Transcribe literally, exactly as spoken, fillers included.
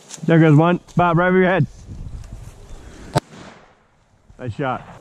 There goes one. Bob, right over your head. Nice shot.